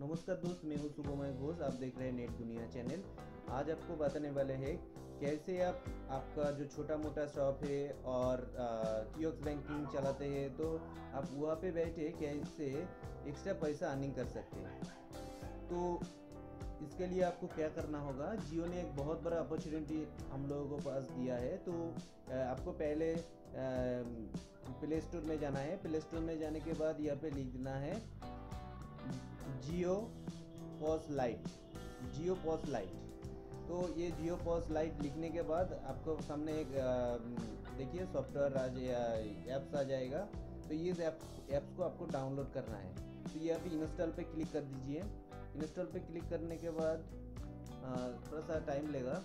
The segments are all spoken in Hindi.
नमस्कार दोस्त, मैं हूं शुभमय घोष। आप देख रहे हैं नेट दुनिया चैनल। आज आपको बताने वाले हैं कैसे आपका जो छोटा मोटा शॉप है और कियोस्क बैंकिंग चलाते हैं, तो आप वहाँ पे बैठे कैसे एक्स्ट्रा पैसा अर्निंग कर सकते हैं। तो इसके लिए आपको क्या करना होगा, जियो ने एक बहुत बड़ा अपॉर्चुनिटी हम लोगों को पास दिया है। तो आपको पहले प्ले स्टोर में जाना है। प्ले स्टोर में जाने के बाद यहाँ पे लिखना है geo pos light. Geo pos light. तो ये जियो पॉस लाइट लिखने के बाद आपको सामने एक देखिए सॉफ्टवेयर ऐप्स आ जाएगा। तो ये ऐप्स को आपको डाउनलोड करना है। तो ये आप इंस्टॉल पे क्लिक कर दीजिए। इंस्टॉल पे क्लिक करने के बाद थोड़ा सा टाइम लेगा।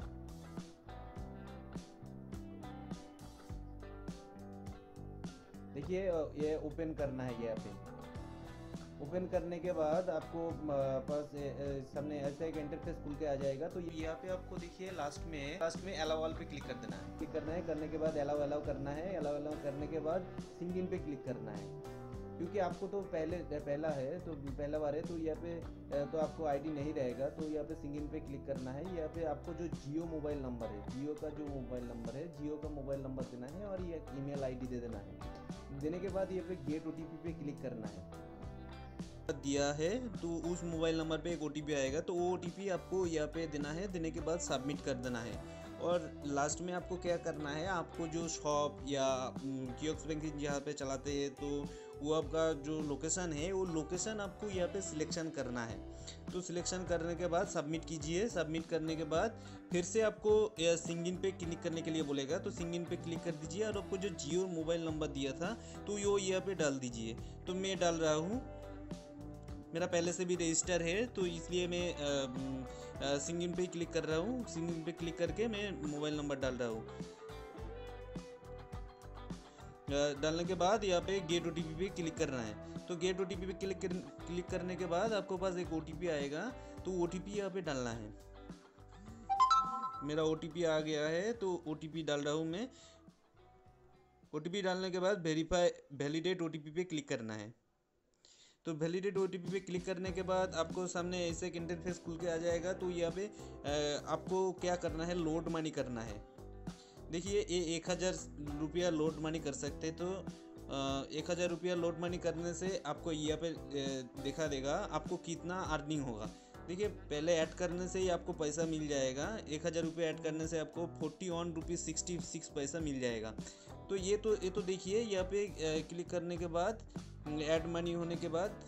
देखिए ये ओपन करना है। यहाँ पे ओपन करने के बाद आपको पास सामने ऐसा एक इंटरफेस खुल के आ जाएगा। तो यहाँ पे आपको देखिए लास्ट में अलाउ ऑल पे क्लिक कर देना है। क्लिक करना है, करने के बाद अलाउ करना है। अलाउ करने के बाद सिंग इन पे क्लिक करना है। क्योंकि आपको तो पहला है, तो पहला बार है, तो यहाँ पे तो आपको आईडी नहीं रहेगा। तो यहाँ पे सिंग इन पे क्लिक करना है। यहाँ पे आपको जो जियो मोबाइल नंबर है, जियो का जो मोबाइल नंबर है, जियो का मोबाइल नंबर देना है और ये ईमेल आईडी दे देना है। देने के बाद यहाँ पे गेट ओटीपी पे क्लिक करना है। दिया है तो उस मोबाइल नंबर पे एक ओटीपी आएगा। तो वो ओटीपी आपको यहाँ पे देना है। देने के बाद सबमिट कर देना है। और लास्ट में आपको क्या करना है, आपको जो शॉप या कियोस्क बैंकिंग जहाँ पे चलाते हैं, तो वो आपका जो लोकेशन है, वो लोकेशन आपको यहाँ पे सिलेक्शन करना है। तो सिलेक्शन करने के बाद सबमिट कीजिए। सबमिट करने के बाद फिर से आपको सिंग इन पे क्लिक करने के लिए बोलेगा। तो सिंग इन पे क्लिक कर दीजिए और आपको जो जियो मोबाइल नंबर दिया था तो वो यहाँ पे डाल दीजिए। तो मैं डाल रहा हूँ, मेरा पहले से भी रजिस्टर है, तो इसलिए मैं सिंग इन पे क्लिक कर रहा हूँ। सिंग इन पे क्लिक करके मैं मोबाइल नंबर डाल रहा हूँ। डालने के बाद यहाँ पे गेट ओटीपी पे क्लिक करना है। तो गेट ओटीपी पे क्लिक करने के बाद आपको पास एक ओटीपी आएगा। तो ओटीपी यहाँ पे डालना है। मेरा ओटीपी आ गया है, तो ओटीपी डाल रहा हूँ मैं। ओटीपी डालने के बाद वैलिडेट ओटीपी पे क्लिक करना है। तो वैलिडेट ओटीपी पे क्लिक करने के बाद आपको सामने ऐसे एक इंटरफेस खुल के आ जाएगा। तो यहाँ पे आपको क्या करना है, लोड मनी करना है। देखिए ये 1000 रुपया लोड मनी कर सकते। तो 1000 रुपया लोड मनी करने से आपको यहाँ पे दिखा देगा आपको कितना अर्निंग होगा। देखिए पहले ऐड करने से ही आपको पैसा मिल जाएगा। 1000 रुपये ऐड करने से आपको 41 रुपीज़ 66 पैसा मिल जाएगा। तो ये तो देखिए यहाँ पे क्लिक करने के बाद ऐड मनी होने के बाद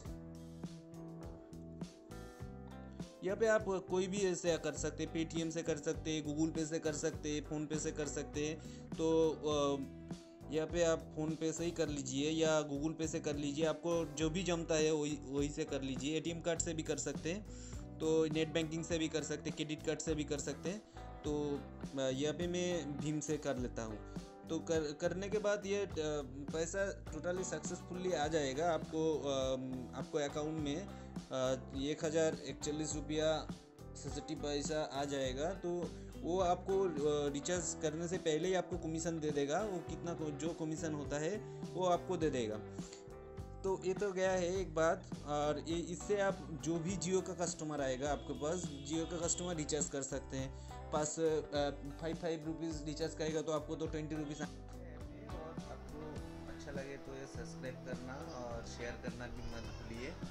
यहाँ पे आप कोई भी ऐसे कर सकते, पेटीएम से कर सकते, गूगल पे से कर सकते, फ़ोन पे से कर सकते। तो यहाँ पे आप फ़ोन पे से ही कर लीजिए या गूगल पे से कर लीजिए। आपको जो भी जमता है वही से कर लीजिए। एटीएम कार्ड से भी कर सकते हैं, तो नेट बैंकिंग से भी कर सकते, क्रेडिट कार्ड से भी कर सकते हैं। तो यहाँ पे मैं भीम से कर लेता हूँ। तो करने के बाद ये पैसा टोटली सक्सेसफुली आ जाएगा आपको अकाउंट में 1041 रुपया 67 पैसा आ जाएगा। तो वो आपको रिचार्ज करने से पहले ही आपको कमीशन दे देगा। वो कितना जो कमीशन होता है वो आपको दे देगा। तो ये तो गया है एक बात। और ये इससे आप जो भी जियो का कस्टमर आएगा आपके पास, जियो का कस्टमर रिचार्ज कर सकते हैं। पास 5 रुपीज़ रिचार्ज करेगा तो आपको तो 20 रुपीज़। और आपको अच्छा लगे तो ये सब्सक्राइब करना और शेयर करना भी मत भूलिए।